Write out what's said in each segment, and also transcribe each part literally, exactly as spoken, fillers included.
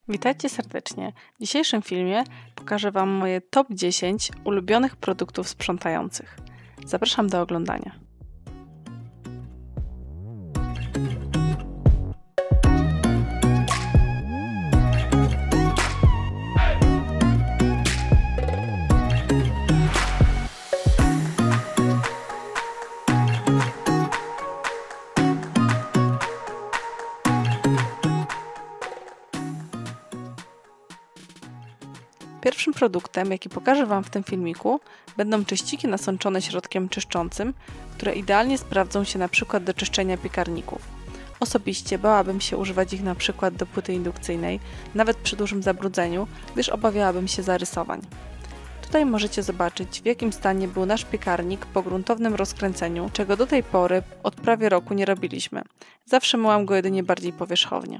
Witajcie serdecznie. W dzisiejszym filmie pokażę Wam moje top dziesięć ulubionych produktów sprzątających. Zapraszam do oglądania. Pierwszym produktem, jaki pokażę Wam w tym filmiku, będą czyściki nasączone środkiem czyszczącym, które idealnie sprawdzą się na przykład do czyszczenia piekarników. Osobiście bałabym się używać ich na przykład do płyty indukcyjnej, nawet przy dużym zabrudzeniu, gdyż obawiałabym się zarysowań. Tutaj możecie zobaczyć, w jakim stanie był nasz piekarnik po gruntownym rozkręceniu, czego do tej pory od prawie roku nie robiliśmy. Zawsze myłam go jedynie bardziej powierzchownie.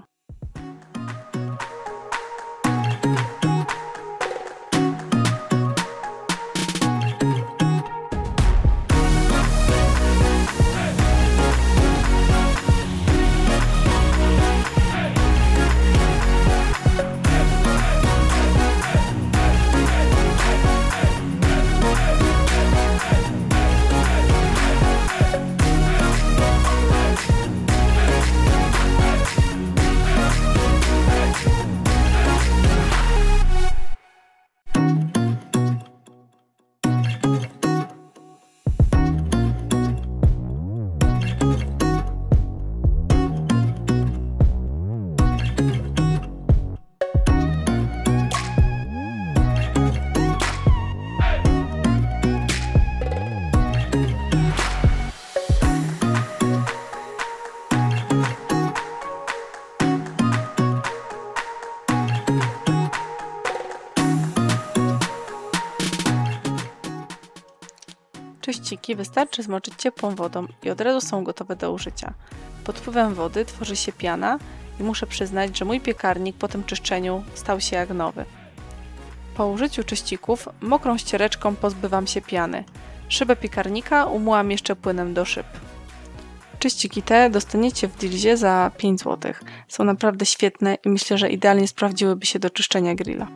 Czyściki wystarczy zmoczyć ciepłą wodą i od razu są gotowe do użycia. Pod wpływem wody tworzy się piana i muszę przyznać, że mój piekarnik po tym czyszczeniu stał się jak nowy. Po użyciu czyścików mokrą ściereczką pozbywam się piany. Szybę piekarnika umyłam jeszcze płynem do szyb. Czyściki te dostaniecie w Dealzie za pięć złotych. Są naprawdę świetne i myślę, że idealnie sprawdziłyby się do czyszczenia grilla.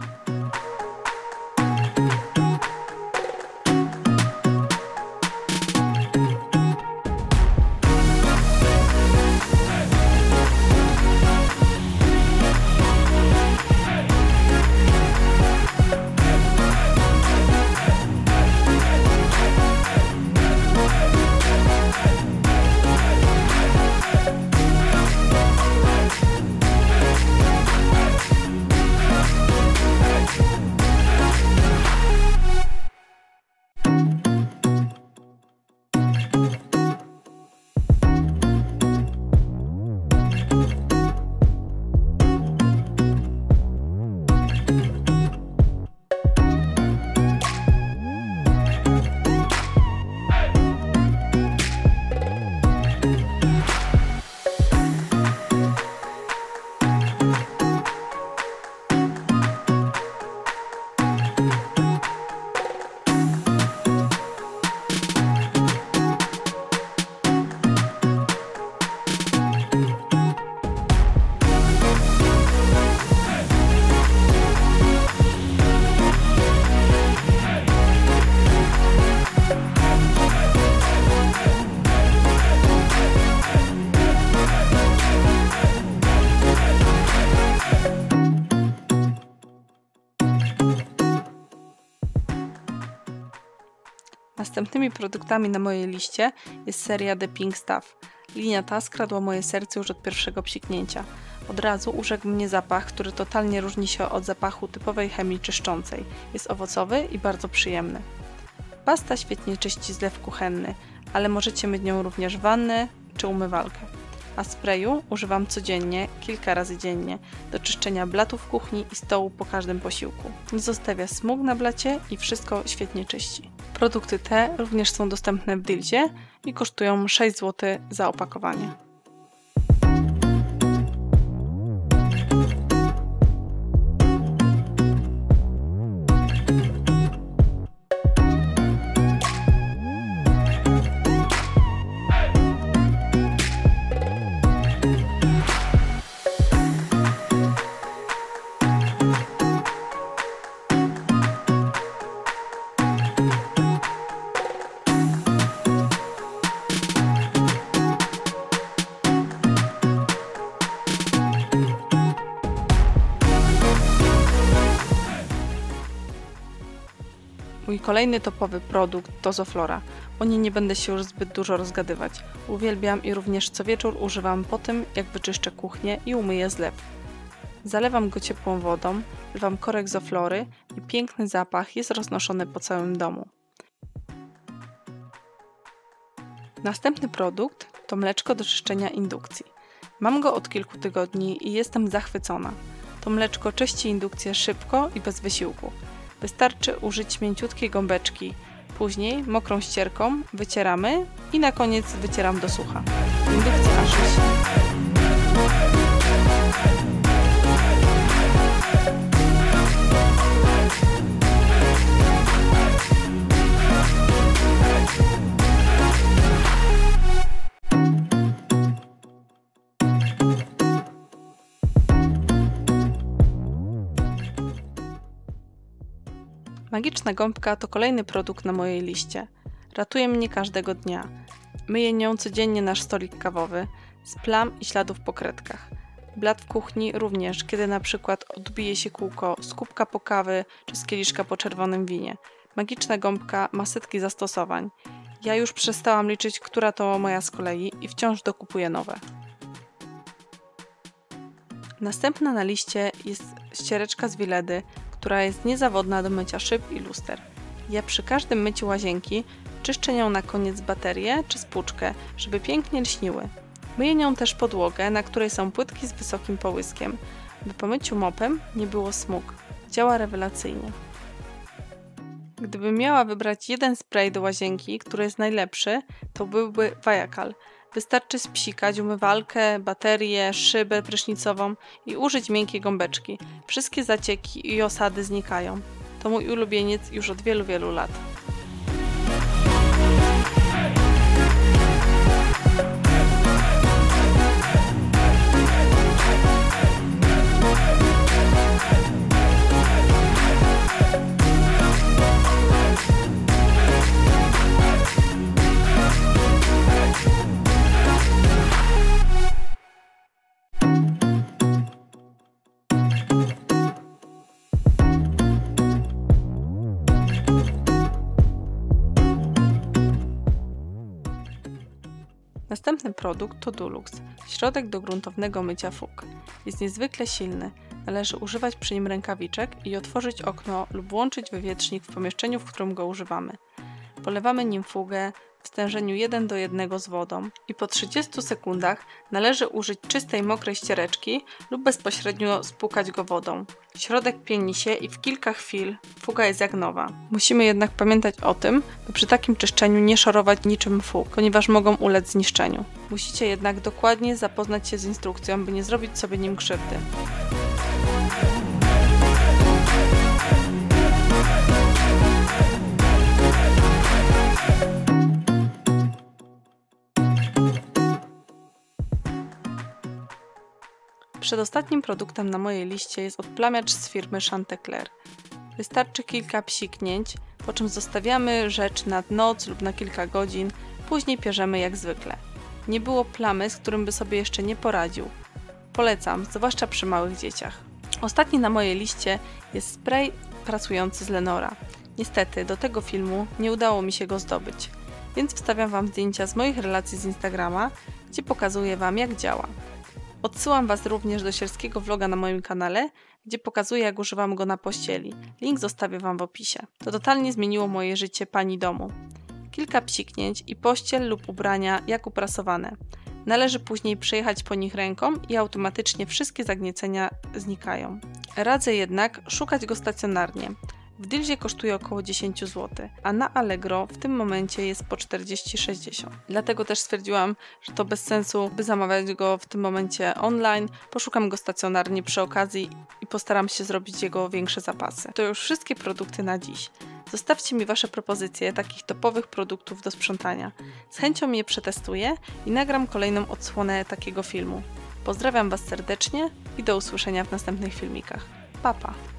Następnymi produktami na mojej liście jest seria The Pink Stuff. Linia ta skradła moje serce już od pierwszego psiknięcia. Od razu urzekł mnie zapach, który totalnie różni się od zapachu typowej chemii czyszczącej. Jest owocowy i bardzo przyjemny. Pasta świetnie czyści zlew kuchenny, ale możecie myć nią również wannę czy umywalkę. A sprayu używam codziennie, kilka razy dziennie, do czyszczenia blatów kuchni i stołu po każdym posiłku. Nie zostawia smug na blacie i wszystko świetnie czyści. Produkty te również są dostępne w Dealzie i kosztują sześć złotych za opakowanie. Mój kolejny topowy produkt to Zoflora. O niej nie będę się już zbyt dużo rozgadywać. Uwielbiam i również co wieczór używam po tym, jak wyczyszczę kuchnię i umyję zlew. Zalewam go ciepłą wodą, wlewam korek Zoflory i piękny zapach jest roznoszony po całym domu. Następny produkt to mleczko do czyszczenia indukcji. Mam go od kilku tygodni i jestem zachwycona. To mleczko czyści indukcję szybko i bez wysiłku. Wystarczy użyć mięciutkiej gąbeczki. Później mokrą ścierką wycieramy i na koniec wycieram do sucha. Indukcja aż lśni. Magiczna gąbka to kolejny produkt na mojej liście. Ratuje mnie każdego dnia. Myję nią codziennie nasz stolik kawowy z plam i śladów po kredkach. Blat w kuchni również, kiedy na przykład odbije się kółko z kubka po kawy czy z kieliszka po czerwonym winie. Magiczna gąbka ma setki zastosowań. Ja już przestałam liczyć, która to moja z kolei i wciąż dokupuję nowe. Następna na liście jest ściereczka z Wiledy, która jest niezawodna do mycia szyb i luster. Ja przy każdym myciu łazienki czyszczę nią na koniec baterię czy spłuczkę, żeby pięknie lśniły. Myję nią też podłogę, na której są płytki z wysokim połyskiem, by po myciu mopem nie było smug. Działa rewelacyjnie. Gdybym miała wybrać jeden spray do łazienki, który jest najlepszy, to byłby Vajakal. Wystarczy spsikać umywalkę, baterię, szybę prysznicową i użyć miękkiej gąbeczki. Wszystkie zacieki i osady znikają. To mój ulubieniec już od wielu, wielu lat. Następny produkt to Dulux, środek do gruntownego mycia fug. Jest niezwykle silny, należy używać przy nim rękawiczek i otworzyć okno lub włączyć wywietrznik w pomieszczeniu, w którym go używamy. Polewamy nim fugę w stężeniu jeden do jednego z wodą i po trzydziestu sekundach należy użyć czystej, mokrej ściereczki lub bezpośrednio spłukać go wodą. Środek pieni się i w kilka chwil fuga jest jak nowa. Musimy jednak pamiętać o tym, by przy takim czyszczeniu nie szorować niczym fug, ponieważ mogą ulec zniszczeniu. Musicie jednak dokładnie zapoznać się z instrukcją, by nie zrobić sobie nim krzywdy. Przedostatnim produktem na mojej liście jest odplamiacz z firmy Chanticleer. Wystarczy kilka psiknięć, po czym zostawiamy rzecz na noc lub na kilka godzin, później pierzemy jak zwykle. Nie było plamy, z którym by sobie jeszcze nie poradził. Polecam, zwłaszcza przy małych dzieciach. Ostatni na mojej liście jest spray pracujący z Lenora. Niestety do tego filmu nie udało mi się go zdobyć, więc wstawiam Wam zdjęcia z moich relacji z Instagrama, gdzie pokazuję Wam, jak działa. Odsyłam Was również do sielskiego vloga na moim kanale, gdzie pokazuję, jak używam go na pościeli. Link zostawię Wam w opisie. To totalnie zmieniło moje życie pani domu. Kilka psiknięć i pościel lub ubrania jak uprasowane. Należy później przejechać po nich ręką i automatycznie wszystkie zagniecenia znikają. Radzę jednak szukać go stacjonarnie. W Dealzie kosztuje około dziesięć złotych, a na Allegro w tym momencie jest po czterdzieści sześćdziesiąt. Dlatego też stwierdziłam, że to bez sensu, by zamawiać go w tym momencie online. Poszukam go stacjonarnie przy okazji i postaram się zrobić jego większe zapasy. To już wszystkie produkty na dziś. Zostawcie mi Wasze propozycje takich topowych produktów do sprzątania. Z chęcią je przetestuję i nagram kolejną odsłonę takiego filmu. Pozdrawiam Was serdecznie i do usłyszenia w następnych filmikach. Pa, pa!